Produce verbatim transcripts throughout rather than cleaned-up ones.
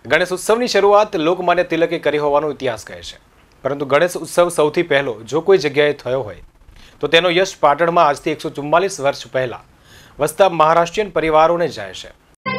ગણેશ ઉત્સવની શરૂઆત લોકમાન્ય તિલકે કરી હોવાનો ઇતિહાસ કહે છે, પરંતુ ગણેશ ઉત્સવ સૌથી પહેલો જો કોઈ જગ્યાએ થયો હોય તો તેનો યશ પાટણમાં આજથી એકસો ચુમ્માલીસ વર્ષ પહેલા વસતા મહારાષ્ટ્રીયન પરિવારોને જાય છે।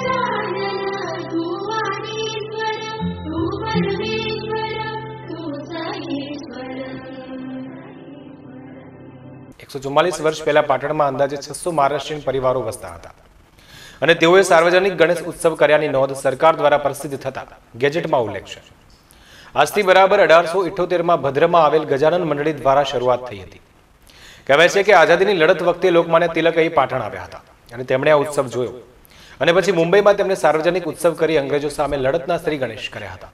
એકસો ચુમ્માલીસ વર્ષ પહેલા પાટણમાં અંદાજે છસો મહારાષ્ટ્રીયન પરિવારો વસતા હતા અને તેઓએ સાર્વજનિક ગણેશ ઉત્સવ કર્યાની નોંધ સરકાર દ્વારા પ્રસિદ્ધ થતા ગેજેટમાં ઉલ્લેખ છે। આજથી બરાબર અઢારસો ઇઠ્યોતેરમાં ભદ્રમાં આવેલ ગજાનન મંડળી દ્વારા શરૂઆત થઈ હતી। કહેવાય છે કે આઝાદીની લડત વખતે લોકમાન્ય તિલક અહીં પાટણ આવ્યા હતા અને તેમણે આ ઉત્સવ જોયો અને પછી મુંબઈમાં તેમણે સાર્વજનિક ઉત્સવ કરી અંગ્રેજો સામે લડતના શ્રી ગણેશ કર્યા હતા।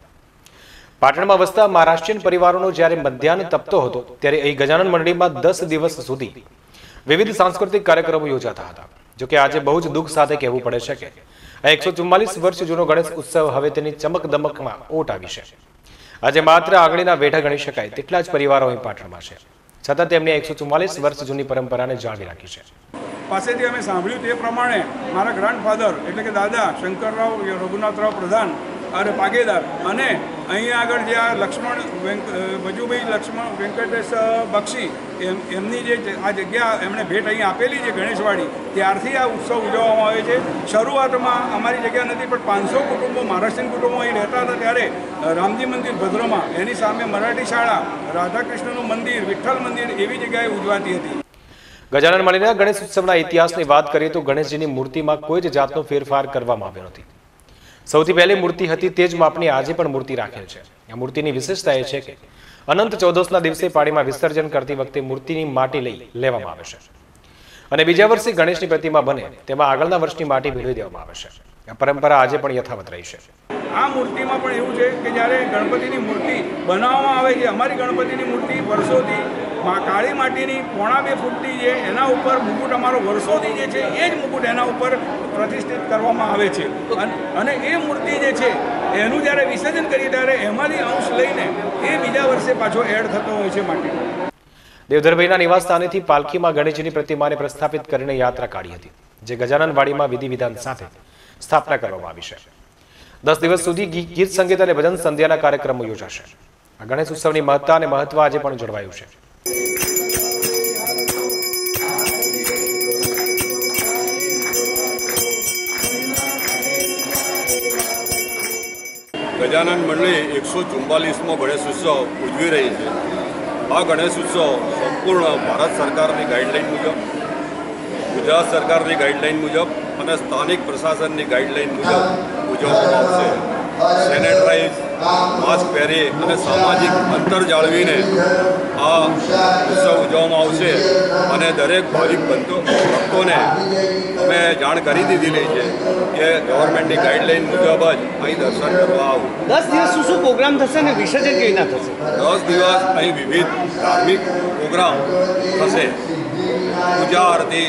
પાટણમાં વસતા મહારાષ્ટ્રીયન પરિવારોનો જ્યારે મધ્યાહન તપતો હતો ત્યારે અહીં ગજાનન મંડળીમાં દસ દિવસ સુધી વિવિધ સાંસ્કૃતિક કાર્યક્રમો યોજાતા હતા। જોકે આજે બહુ જ દુઃખ સાથે કહેવું પડે છે કે આ એકસો ચુમ્માલીસ વર્ષ જૂનો ગણેશ ઉત્સવ હવે તેની ચમક દમકમાં ઓટ આવી છે। આજે માત્ર આંગળીના વેઢા ગણી શકાય તેટલા જ પરિવારો અહીં પાટણમાં છે, છતાં તેમણે એકસો ચુમ્માલીસ વર્ષ જૂની પરંપરાને જાળવી રાખી છે। પાસેથી અમે સાંભળ્યું તે પ્રમાણે મારા ગ્રાન્ડફાધર એટલે કે દાદા શંકરરાવ રઘુનાથરાવ પ્રધાન અને પાગેદાર અને અહીંયા આગળ જે આ લક્ષ્મણ વજુભાઈ લક્ષ્મણ વેંકટેશ બક્ષી એમ એમની જે આ જગ્યા એમણે ભેટ અહીં આપેલી છે ગણેશવાડી, ત્યારથી આ ઉત્સવ ઉજવવામાં આવે છે। શરૂઆતમાં અમારી જગ્યા નથી પણ પાંચસો કુટુંબો મહારાષ્ટ્રીયન કુટુંબો અહીં રહેતા હતા ત્યારે રામજી મંદિર ભદ્રમાં, એની સામે મરાઠી શાળા, રાધાકૃષ્ણનું મંદિર, વિઠ્ઠલ મંદિર એવી જગ્યાએ ઉજવાતી હતી। ગજાનન મંડળીના ગણેશ ઉત્સવના ઇતિહાસની વાત કરીએ તો ગણેશજીની મૂર્તિમાં કોઈ જ જાતનો ફેરફાર કરવામાં આવ્યો નથી। સૌથી પહેલી મૂર્તિ હતી તે જ માપની આજે પણ મૂર્તિ રાખેલ છે। આ મૂર્તિની વિશેષતા એ છે કે અનંત ચૌદસના દિવસે પાણીમાં વિસર્જન કરતી વખતે મૂર્તિની માટી લઈ લેવામાં આવે છે અને બીજા વર્ષે ગણેશની પ્રતિમા બને તેમાં આગળના વર્ષની માટી ભેળવી દેવામાં આવે છે। આ પરંપરા આજે પણ યથાવત રહી છે। આ મૂર્તિમાં પણ એવું છે કે જ્યારે ગણપતિની મૂર્તિ બનાવવામાં આવે છે, અમારી ગણપતિની મૂર્તિ વર્ષોથી કાળી માટીની પોણા બે ફૂટની છે, એના ઉપર મુકુટ અમારો વર્ષોથી જે છે એ જ મુકુટ એના ઉપર પ્રતિષ્ઠિત કરવામાં આવે છે અને એ મૂર્તિ જે છે એનું જ્યારે વિસર્જન કરીએ ત્યારે એમાંથી અંશ લઈને એ બીજા વર્ષે પાછો એડ થતો હોય છે માટી। દેવધરભાઈના નિવાસ સ્થાનેથી પાલખીમાં ગણેશજીની પ્રતિમાને પ્રસ્થાપિત કરીને યાત્રા કાઢી હતી, જે ગજાનન વાડીમાં વિધિ વિધાન સાથે સ્થાપના કરવામાં આવી છે। દસ દિવસ સુધી ગીત સંગીત અને ભજન સંધ્યાના કાર્યક્રમો યોજાશે। આ ગણેશ ઉત્સવની મહત્તા અને મહત્વ આજે પણ જળવાયું છે। ગજાનન મંડળી એકસો ચુમ્માલીસમો ગણેશ ઉત્સવ ઉજવી રહી છે। આ ગણેશ ઉત્સવ સંપૂર્ણ ભારત સરકારની ગાઈડલાઈન મુજબ, ગુજરાત સરકારની ગાઈડલાઈન મુજબ અને સ્થાનિક પ્રશાસનની ગાઈડલાઈન મુજબ ઉજવવામાં આવશે। સેનેટરાઇઝ, માસ્ક પહેરી અને સામાજિક અંતર જાળવીને આ ઉત્સવ ઉજવવામાં આવશે અને દરેક ભાવિક ભક્તોને અમે જાણ કરી દીધેલી છે કે ગવર્મેન્ટની ગાઈડલાઈન મુજબ જ અહીં દર્શન કરવા આવું। દસ દિવસ શું શું પ્રોગ્રામ થશે અને વિસર્જન કેવી રીતના થશે? દસ દિવસ અહીં વિવિધ ધાર્મિક પ્રોગ્રામ થશે। પૂજા આરતી,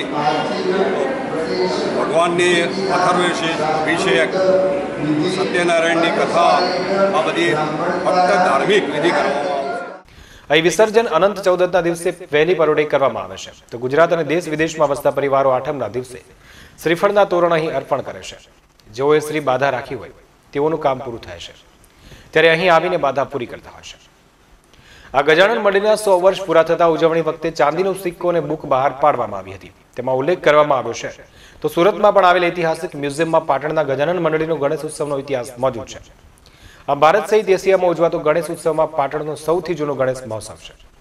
ભગવાનની અથર્વશીષ અભિષેક, સત્યનારાયણની કથા, આ બધી ફક્ત ધાર્મિક વિધિ કરવામાં આવશે। અહીં વિસર્જન અનંત ચૌદસના દિવસે વહેલી પરોઢે કરવામાં આવે છે, તો ગુજરાત અને દેશ વિદેશમાં વસતા પરિવારો આઠમના દિવસે શ્રીફળના તોરણ અહીં અર્પણ કરે છે। જેઓએ શ્રી બાધા રાખી હોય તેઓનું કામ પૂરું થાય છે ત્યારે અહીં આવીને બાધા પૂરી કરતા હોય છે। આ ગજાનન મંડળીના સો વર્ષ પૂરા થતા ઉજવણી વખતે ચાંદીનો સિક્કો અને બુક બહાર પાડવામાં આવી હતી। તેમાં ઉલ્લેખ કરવામાં આવ્યો છે તો સુરતમાં પણ આવેલ ઐતિહાસિક મ્યુઝિયમમાં પાટણના ગજાનન મંડળીનો ગણેશ ઉત્સવનો ઇતિહાસ મોજૂદ છે। આ ભારત સહિત એશિયામાં ઉજવાતો ગણેશ ઉત્સવમાં પાટણનો સૌથી જૂનો ગણેશ મહોત્સવ છે।